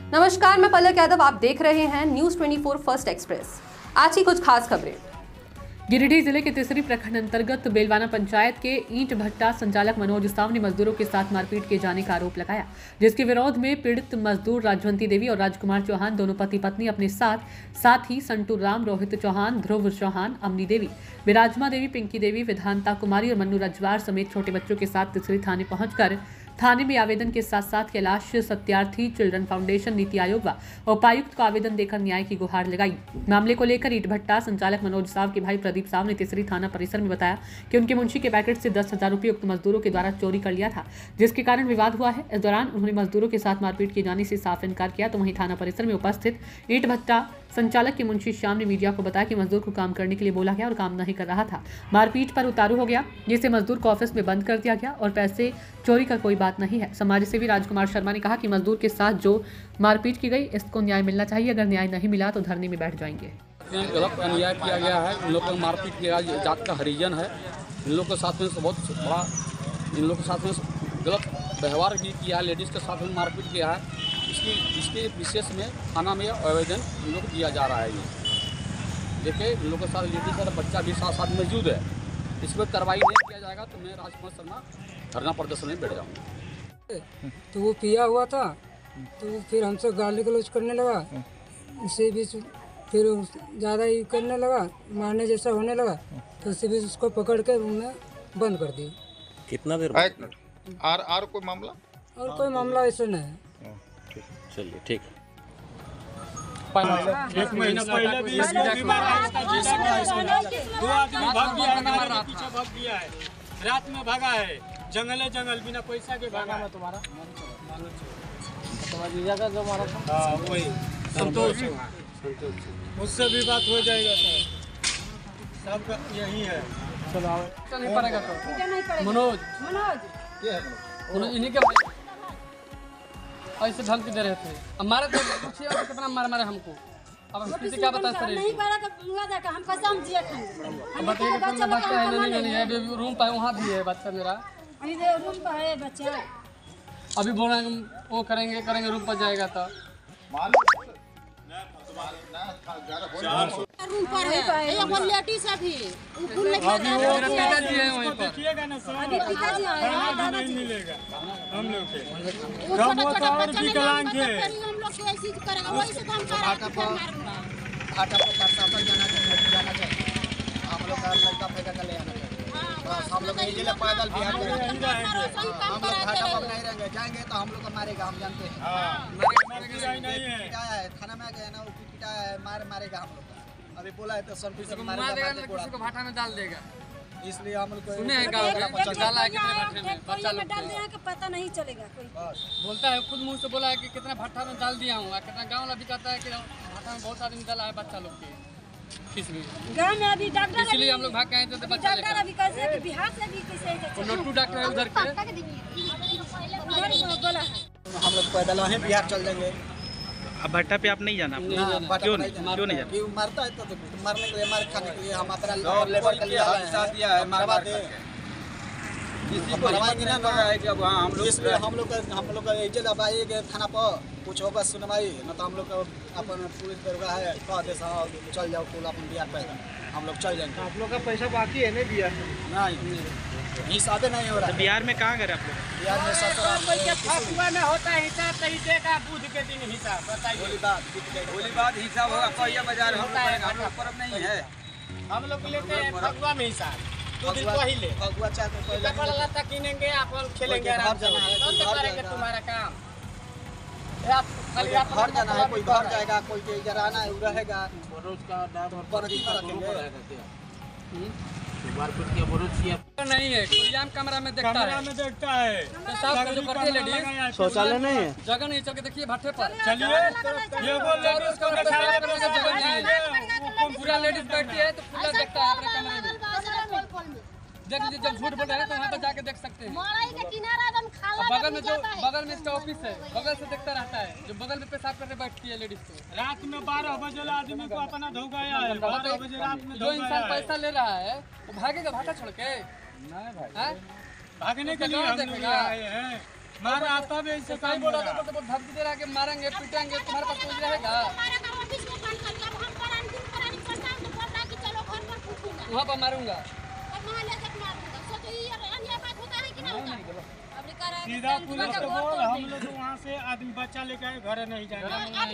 नमस्कार, मैं पलक यादव। आप देख रहे हैं न्यूज़ 24 फर्स्ट एक्सप्रेस। आज की कुछ खास खबरें। गिरिडीह जिले के तिसरी प्रखंड अंतर्गत बेलवाना पंचायत के ईंट भट्टा संचालक मनोज साव ने मजदूरों के साथ मारपीट किए जाने का आरोप लगाया, जिसके विरोध में पीड़ित मजदूर राजवंती देवी और राजकुमार चौहान दोनों पति पत्नी अपने साथ ही संटू राम, रोहित चौहान, ध्रुव चौहान, अमनी देवी, विराजमा देवी, पिंकी देवी, विधानता कुमारी और मन्नू रजवार समेत छोटे बच्चों के साथ तिसरी थाने पहुंचकर थाने में आवेदन के साथ साथ कैलाश सत्यार्थी चिल्ड्रन फाउंडेशन, नीति आयोग व उपायुक्त को आवेदन देकर न्याय की गुहार लगाई। मामले को लेकर ईंट भट्टा संचालक मनोज साव के भाई प्रदीप साव ने तिसरी थाना परिसर में बताया कि उनके मुंशी के पैकेट से 10,000 रुपये उक्त मजदूरों के द्वारा चोरी कर लिया था, जिसके कारण विवाद हुआ है। इस दौरान उन्होंने मजदूरों के साथ मारपीट किए जाने से साफ इनकार किया। तो वहीं थाना परिसर में उपस्थित ईंट भट्टा संचालक के मुंशी श्याम ने मीडिया को बताया कि मजदूर को काम करने के लिए बोला गया और काम नहीं कर रहा था। मारपीट पर उतारू हो गया, जिससे मजदूर को ऑफिस में बंद कर दिया गया और पैसे चोरी का कोई बात नहीं है। समाज सेवी राजकुमार शर्मा ने कहा कि मजदूर के साथ जो मारपीट की गई, इसको न्याय मिलना चाहिए। अगर न्याय नहीं मिला तो धरने में बैठ जाएंगे। गलत अन्याय किया गया है। इन लोग को मारपीट किया, जात का हरिजन है। इन लोग के साथ में बहुत बड़ा, इन लोग के साथ में गलत व्यवहार भी किया है। लेडीज़ के साथ में मारपीट किया है। इसके विशेष में थाना में आवेदन इन लोग को दिया जा रहा है। ये देखिए, इन लोग के साथ लेडीज़ और बच्चा भी साथ मौजूद है। इस पर कार्रवाई नहीं किया जाएगा तो मैं राजकुमार शर्मा धरना प्रदर्शन में बैठ जाऊँगा। तो वो पिया हुआ था, तो फिर हमसे गाली गलौज करने लगा। इसी बीच फिर ज़्यादा ही करने लगा, मारने जैसा होने लगा। तो इसी बीच उसको पकड़ के रूम में बंद कर दिया। कितना देर? और कोई मामला? और कोई मामला ऐसा नहीं है। चलिए, ठीक। एक महीना पहले भी दो आदमी भाग गया है, पीछे भाग गया है, रात में भागा है, जंगल बिना पैसा के भागा है। तुम्हारा जो मारा था वही संतोष, उससे भी बात हो जाएगा सर। सबका यही है। चलो नहीं पड़ेगा तो मनोज इन्हीं के ऐसे धमकी दे रहे थे। अब मारे तो पूछिए कितना मारे हमको। अब किसी क्या बता सर नहीं मारा तो हम कसम जिए खाएंगे। बताइए कि बच्चा है नहीं है, अभी रूम पर वहाँ भी है बच्चा मेरा, अभी रूम पर है बच्चा। अभी बोल रहे हैं वो करेंगे रूम पर जाएगा तो रूम पर है ये लेडीज अभी अभी वो पिताजी है वहीं पर। देखिएगा ना सर, अभी पिताजी आए नहीं मिलेगा हम लोग के। कब वो तो और विकलांग है, हम लोग को ऐसी करेगा वही से काम कर घाटा पर प्रशासन जाना चाहिए। हम लोग का लड़का पैदा कर ले आना चाहिए। हम लोग इजीली पैदल बिहार में हम लोग घाटा पर नहीं रहेंगे। जाएंगे तो हम लोग को मारेगा, हम जानते हैं। पिटाया है, थाना में गए ना, वो पिटाया है, मारेगा हम लोग का। अभी बोला है तो सब कुछ मारेगा, किसी को भाटा में डाल देगा। इसलिए हम लोग को सुने हैं गाँव में डाला है कितने भाटे में, बच्चा लोग डाल दिया कि पता नहीं चलेगा कोई। बोलता है, खुद मुंह से बोला है कि कितना भाटा में डाल दिया हूँ। कितना गाँव वाला भी कहता है कि भाटा में बहुत आदमी डाला है बच्चा लोग के। गाँव में अभी डॉक्टर, इसलिए हम लोग भाग के आए थे बच्चा लेकर। अभी कैसे कि बिहार से भी कैसे नोटू डॉक्टर है उधर के, बोला है हम लोग पैदल वहीं बिहार चल जाएंगे। अब भट्टा पे आप नहीं जाना? क्यों नहीं जाना? क्यों मारता है तो मारने के लिए, मार खाने के लिए हम अपना लेबर के लिए दिया है। मरवाएंगे ना इसलिए हम लोग का इज्जत अब आएगा थाना पर, कुछ होगा सुनवाई न तो हम लोग का अपन पुलिस दरोगा है कह दे साहब चल जाओ कुल अपन बिहार पैदल, हम लोग चल जाएंगे। आप लोग का पैसा बाकी है नहीं बिहार में? नहीं, हिसाब नहीं हो रहा है। बिहार में कहाँ गए आप लोग? बिहार में फगुआ में होता है हिसाब, सही देगा बुध के दिन हिसाब। बताइए गोली बात हिसाब होगा, पहिया बाजार होता है, हम लोग पर्व नहीं है। हम लोग लेते हैं फगुआ में हिसाब। 2 दिन पहले फगुआ चाहते पहले कपड़ा लत्ता किनेंगे, अपन खेलेंगे आराम से, तो करेंगे तुम्हारा काम। घर जाना है, कोई घर जाएगा, कोई के इधर आना है, रहेगा। नहीं है कोई आम कमरा में देखता है, पेशाब जो करती है लेडीज, शौचालय नहीं है, जगह नहीं। चल के देखिए भट्टे पर, चलिए पूरा लेडीज बैठती है तो पूरा देखता है अपने कमरे में। देख लीजिए, जब झूठ बोल रहे हैं तो वहाँ पर जाके देख सकते हैं। बगल में इसका ऑफिस है, बगल से देखता रहता है। जो बगल में पेशाब करने बैठती है लेडीज को, रात में 12 बजे आदमी को अपना धो गया है। 12 बजे रात में जो इंसान पैसा ले रहा है वो भागेगा भाटा छोड़ के? नहीं भाई, भागने के लिए हम लोग आए हैं। मारा आता भी ऐसे काम बोला तो धमकी दे रहा है कि मारेंगे पीटेंगे, तुम्हारे पास कोई रहेगा? वहाँ पर मारूंगा। सीधा पुलिस को बोल, हम लोग वहाँ से आदमी बच्चा लेके आए, घर नहीं जाएंगे।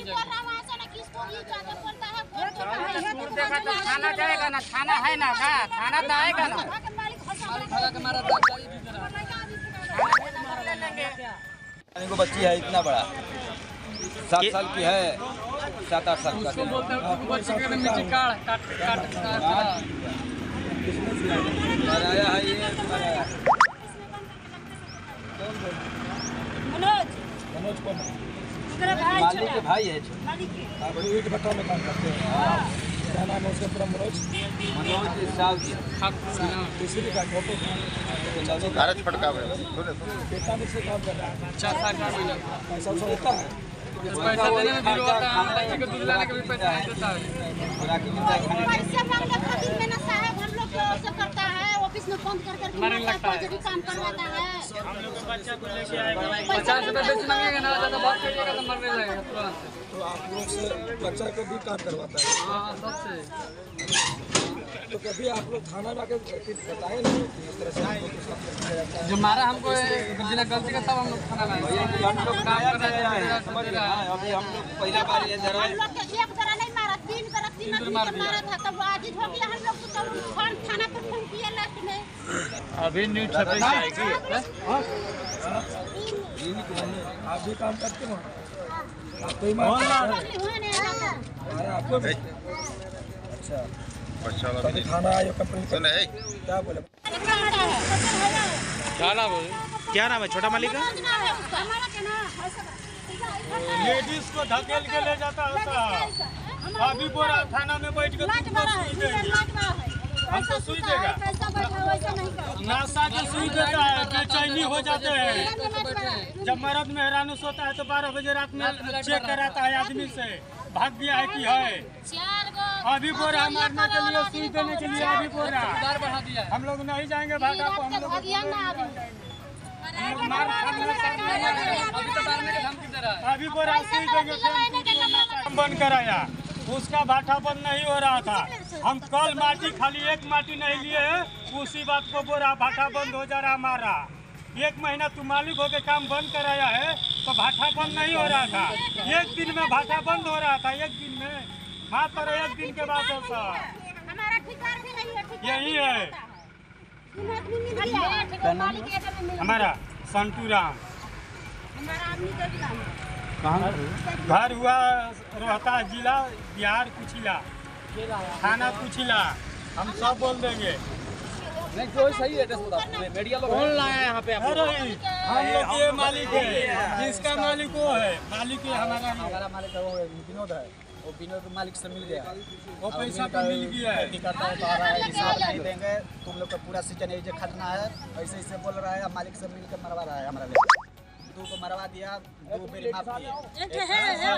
खाना जाएगा ना, खाना है ना, खाना तो आएगा ना। को बच्ची है इतना बड़ा, 7 साल की है, 7-8 साल का। उसको बोलते हैं बच्चे के नीचे काट मराया है ये, मराया। मनोज कौन है? मालिक के भाई है। ईंट भट्टा में काम करते हैं। क्या नाम है उसका पूरा? मनोज साहब जी। तीसरी का फोटो कागज फटका हुआ है। कितना दिन से काम कर रहा है? 4 साल का महीना। पैसा उसा देता है? पैसा देने में भी रोता है, बच्चे को दूध लाने का भी पैसा नहीं देता है। पैसे मांगने खातिर में ना साहब हम लोग को ऐसा करता है, ऑफिस में फोन कर करके मरने लगता है। भी काम करवाता है। हम लोग बच्चा को लेके आएगा। 50 रुपये बेच मांगेगा ना, ज़्यादा बात करिएगा तो मरने लगेगा तुरंत। तो आप लोग से बच्चा को भी काम करवाता है? हाँ, सबसे। तो कभी आप लोग थाना में आके बताए नहीं कि इस तरह से हम लोग के साथ किया जाता है? जो मारा हमको बिना गलती का तब हम लोग खाना भैया लाए। कि हम लोग नया नया है, समझ रहे हैं? अभी हम लोग पहला बार ये जरा हम लोग के एक तरह नहीं मारा, 3 तरह 3 आदमी के मारा था, तब आज हो गया हम लोग को, तब फोन थाना पर फोन किया लास्ट में। अभी न्यूज छपे जाएगी। आप भी काम करते हो? आपको ही मारा आपको भी? अच्छा, बच्चा वाला कभी थाना आए कंप्लेंट सुन है। क्या बोले? क्या नाम है? क्या नाम है छोटा मालिक का? लेडीज को धकेल के ले जाता होता है। अभी बोरा थाना में बैठ के तुमको सुई देगा, हमको सुई देगा, नासा के सुई देता है, बेचैनी हो जाते हैं। जब मर्द मेहरानू सोता है तो 12 बजे रात में चेक कराता है आदमी से, भाग गया है कि है। अभी बोरा मारने के लिए, सुई देने के लिए अभी बोरा। बढ़ा दिया। हम लोग नहीं जाएंगे भाटा को, हम लोग अभी तो मारने का धमकी दे रहा है। अभी बोरा सुई देंगे, फिर बंद कराया, उसका भाटा बंद नहीं हो रहा था। हम कल माटी खाली 1 माटी नहीं लिए हैं, उसी बात को बोरा भाटा बंद हो जा रहा हमारा। 1 महीना तू मालिक होके काम बंद कराया है तो भाटा बंद नहीं हो रहा था। 1 दिन में भाटा बंद हो रहा था, 1 दिन में, मात्र 1 दिन के बाद होता। यही है हमारा संतू राम। घर हुआ रोहतास जिला, बिहार कुचिला, थाना कुचिला, हम सब बोल देंगे। नहीं कोई सही एड्रेस बता, मीडिया लोग कौन लाया यहाँ पे? हम लोग ये मालिक है, जिसका मालिक वो है, मालिक है हमारा मालिक वो विनोद है, वो विनोद मालिक से मिल गया, वो पैसा तो मिल गया है। करता है, तो आ रहा है, हिसाब नहीं देंगे, तुम लोग का पूरा सीजन ये खटना है, ऐसे ऐसे बोल रहा है। मालिक से मिलकर मरवा रहा है हमारा लेके, 2 को मरवा दिया, 2 बेरी माफ किए।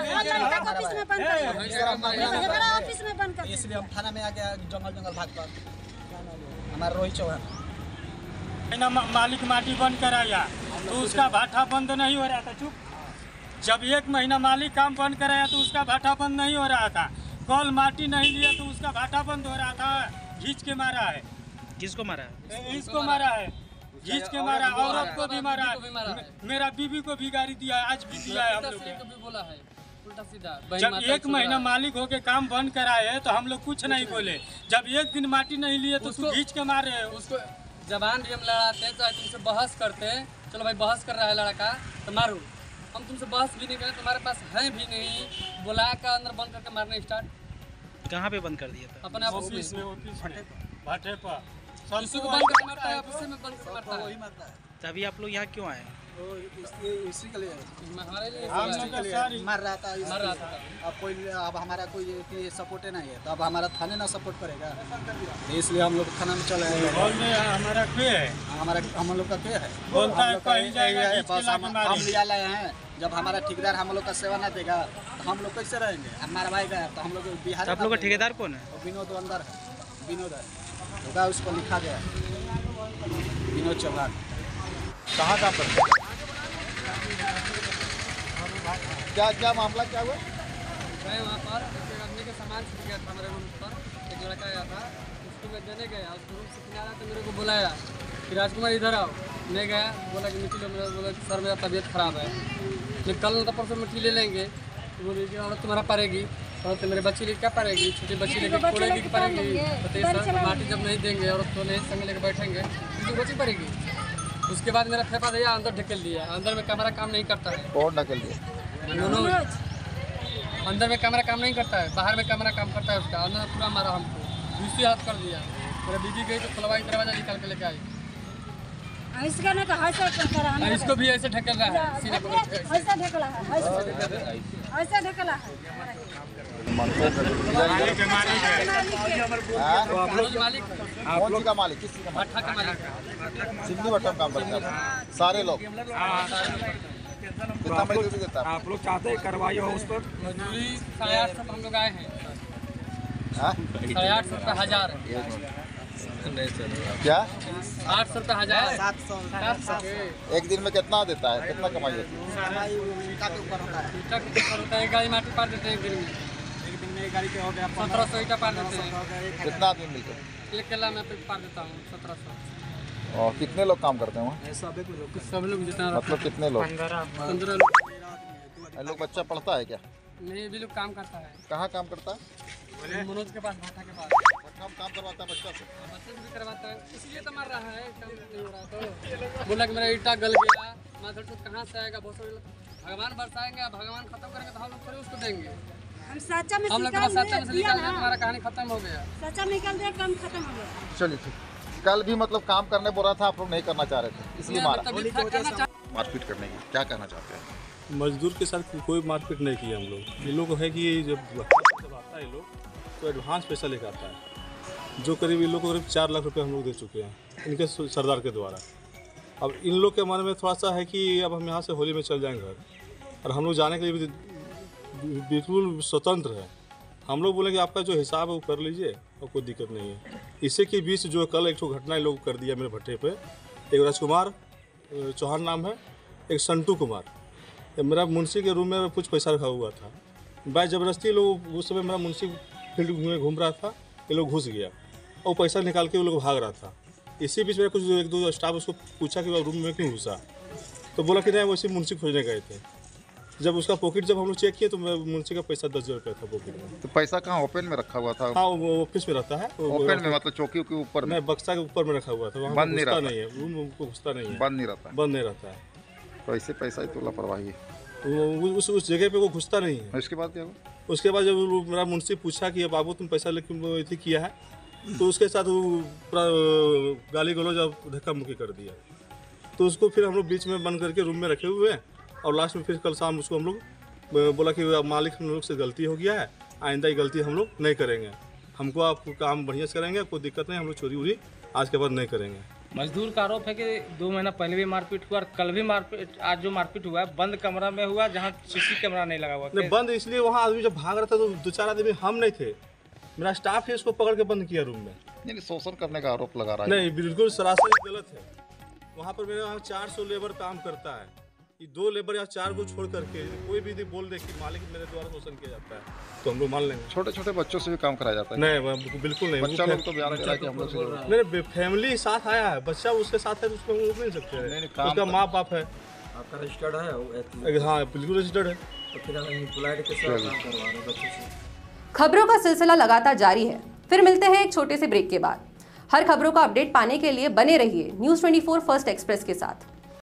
इसलिए हम थाना में आ गया, जंगल भाग पर। हमारा रोहित चौहान मालिक माटी बंद कराया तो उसका भाटा बंद नहीं हो रहा था। चुप, जब 1 महीना मालिक काम बंद कराया तो उसका भाटा बंद नहीं हो रहा था। कल माटी नहीं लिया तो उसका भाटा बंद हो रहा था। घींच के मारा है। किसको मारा है? इसको मारा है, घींच के मारा, औरत को भी मारा है, मेरा बीवी को भी गाड़ी दिया है, आज भी दिया है। हम लोग को भी बोला है उल्टा सीधा। जब 1 महीना मालिक होके काम बंद कराए तो हम लोग कुछ नहीं बोले। जब 1 दिन माटी नहीं लिए तो उसको घींच के मारे हैं। उसको जबान भी हम लड़ाते हैं, चाहे तुमसे बहस करते हैं, चलो भाई बहस कर रहा है लड़का तो मारो। हम तुमसे बहस भी नहीं करें, तुम्हारे पास है भी नहीं, बुला कर अंदर बंद करके मारने स्टार्ट। कहाँ पे बंद कर दिया था? अपने ऑफिस में, भाटे पर किसी को बंद कर मारता है, ऑफिस में बंद कर मारता है। तभी आप लोग यहाँ क्यों आए? इसी के लिए हमारे लिए मर रहा था, मर रहा था। अब हमारा कोई सपोर्ट नहीं है, तो अब हमारा थाने ना सपोर्ट करेगा, इसलिए हम लोग थाना में चले आए। हमारा क्या है? हम लोग का क्या है? बोलता है कहीं जाएगा, बस हम लिया लाए हैं। जब हमारा ठेकेदार हम लोग का सेवा ना देगा तो हम लोग कैसे रहेंगे? हमारा भाई गया तो हम लोग बिहार। आप लोग का ठेकेदार कौन है? विनोद अंदर है, विनोद है, होगा उसको लिखा गया विनोद चौहान। कहाँ काम करते हैं? क्या मामला क्या हुआ? मैं वहाँ पर एक आदमी का सामान छूट गया था मेरे रूम पर, एक लड़का आया था, उसको मैं देने गया, उसको रूम से किनारा तो मेरे को बुलाया कि राजकुमार इधर आओ। मैं गया, बोला कि मिट्टी लो, मेरा बोला सर मेरा तबीयत ख़राब है, मैं कल तो परसों मिट्टी ले लेंगे। तो बोले कि औरत तुम्हारा पड़ेगी, और तो मेरे बच्ची लेके क्या पड़ेगी, छोटी बच्ची लेके कोड़ेगी कि पड़ेगी, तो सर माटी जब नहीं देंगे और तो नहीं संग लेके बैठेंगे तो बच्ची पड़ेगी। उसके बाद मेरा फेफा दिया, अंदर ढकेल दिया, अंदर में कैमरा काम नहीं करता है। कौन ढकेल दिया? अंदर में कैमरा काम नहीं करता है, बाहर में कैमरा काम करता है उसका। अंदर पूरा मारा हमको, दूसरी हाथ कर दिया। मेरा बीबी गई तो खुलवाई दरवाजा निकाल के लेके आई। इसको भी ऐसे ढकेल रहा है, सीने को ऐसा ढकला है, ऐसा ढकला है। मालिक कौन सी का मालिक? किसी का भट्ठा का मालिक है। सिंधी भट्टा में काम करते हैं सारे लोग। कितना मजदूरी देता है? आप लोग चाहते हैं कार्रवाई हो उस पर? मजदूरी 850 हम लोग आए हैं। 850 रुपये हजार है। क्या 800 रुपये हजार, 700 एक दिन में कितना देता है? कितना कमाई होती है? ईटा के ऊपर होता है। ईटा के ऊपर होता है, एक गाड़ी माटी पार देते हैं एक दिन में। एक दिन में एक गाड़ी के हो गया 1700 ईटा पार देते हैं। कितना आदमी मिलते हैं? एक केला में पार देता हूँ 1700। और कितने लोग काम करते हैं वहाँ? सब लोग जितना मतलब कितने लोग? 15 लोग। लोग बच्चा पढ़ता है क्या? नहीं, भी लोग काम करता है। कहाँ काम करता है? मनोज के पास, भाटा के पास। काम करवाता है बच्चा से? बच्चे भी करवाता है, इसलिए तो मार रहा है, काम नहीं हो रहा तो। बोला कि मेरा ईटा गल गया, माधर तो कहाँ से आएगा? बहुत भगवान बरसाएंगे, भगवान खत्म करेंगे तो हम लोग थोड़ी उसको देंगे। हम सच्चा में हम लोग सच्चा में से निकाल दिया, तुम्हारा कहानी खत्म हो गया। सच्चा निकाल दिया, काम खत्म हो गया। चलिए ठीक। कल भी मतलब काम करने बोल रहा था, आप लोग नहीं करना चाह रहे थे इसलिए मारा। मारपीट करने की क्या कहना चाहते हैं? मजदूर के साथ कोई मारपीट नहीं किया हम लोग। ये लोग है कि जब आता है लोग तो एडवांस पैसा लेकर आता है, जो करीब इन लोग को करीब 4 लाख रुपए हम लोग दे चुके हैं इनके सरदार के द्वारा। अब इन लोग के मन में थोड़ा सा है कि अब हम यहाँ से होली में चल जाएंगे घर, और हम लोग जाने के लिए बिल्कुल स्वतंत्र है। हम लोग बोले कि आपका जो हिसाब है वो कर लीजिए और कोई दिक्कत नहीं है। इसी के बीच जो कल एक घटना इन लोग कर दिया मेरे भट्टे पे, एक राजकुमार चौहान नाम है, एक संटू कुमार। मेरा मुंशी के रूम में कुछ पैसा रखा हुआ था, बाय ज़बरदस्ती लोग उस समय मेरा मुंशी फील्ड में घूम रहा था, ये लोग घुस गया और पैसा निकाल के वो लोग भाग रहा था। इसी बीच में कुछ 1-2 स्टाफ उसको पूछा कि वह रूम में क्यों घुसा, तो बोला कि नहीं वो इसी मुंशी खोजने गए थे। जब उसका पॉकेट जब हम लोग चेक किए तो मुंशी का पैसा 10,000 रुपये था पॉकेट में। तो पैसा कहाँ ओपन में रखा हुआ था? हाँ, वो ऑफिस में रहता है। ओपन में मतलब चौकी के ऊपर? नहीं, बक्सा के ऊपर में रखा हुआ था, वहाँ बंद नहीं रहता नहीं है, रूम को घुसता नहीं है, बंद नहीं रहता। बंद नहीं रहता है। तो ऐसे पैसा ही तो लापरवाही है। उस जगह पे वो घुसता नहीं है। उसके बाद क्या हुआ? उसके बाद जब मेरा मुंशी पूछा कि बाबू तुम पैसा लेके इतनी किया है, तो उसके साथ वो पूरा गाली गलौज और धक्का मुक्की कर दिया। तो उसको फिर हम लोग बीच में बंद करके रूम में रखे हुए हैं, और लास्ट में फिर कल शाम उसको हम लोग बोला कि मालिक हम लोग से गलती हो गया है, आइंदा ये गलती हम लोग नहीं करेंगे, हमको आप काम बढ़िया से करेंगे, कोई दिक्कत नहीं, हम लोग चोरी वोरी आज के बाद नहीं करेंगे। मजदूर का आरोप है कि 2 महीना पहले भी मारपीट हुआ और कल भी मारपीट, आज जो मारपीट हुआ है बंद कमरा में हुआ जहाँ सीसी कैमरा नहीं लगा हुआ। नहीं, बंद इसलिए वहाँ आदमी जब भाग रहा था तो 2-4 आदमी हम नहीं थे, मेरा स्टाफ है, इसको पकड़ के बंद किया रूम में। नहीं, शोषण करने का आरोप लगा रहा है। नहीं, बिल्कुल सरासर गलत है। वहाँ पर मेरे यहाँ 400 लेबर काम करता है, ये 2 लेबर या 4 को छोड़ करके कोई भी बोल दे कि मालिक मेरे द्वारा शोषण किया जाता है तो हम लोग मान लेंगे। छोटे छोटे बच्चों से भी काम कराया जाता है? नहीं, बिल्कुल नहीं। बच्चा लोग तो बयान दे रहा है कि हम लोग मेरे फैमिली साथ आया है, बच्चा उसके साथ है तो उसको हम रोक नहीं सकते हैं, उसका माँ बाप है। आपका रजिस्टर्ड है? हाँ, बिल्कुल रजिस्टर्ड है। तो फिर हम एम्प्लॉयड के साथ काम करवा रहे हैं बच्चों से। खबरों का सिलसिला लगातार जारी है, फिर मिलते हैं एक छोटे से ब्रेक के बाद। हर खबरों का अपडेट पाने के लिए बने रहिए न्यूज़ 24 फर्स्ट एक्सप्रेस के साथ।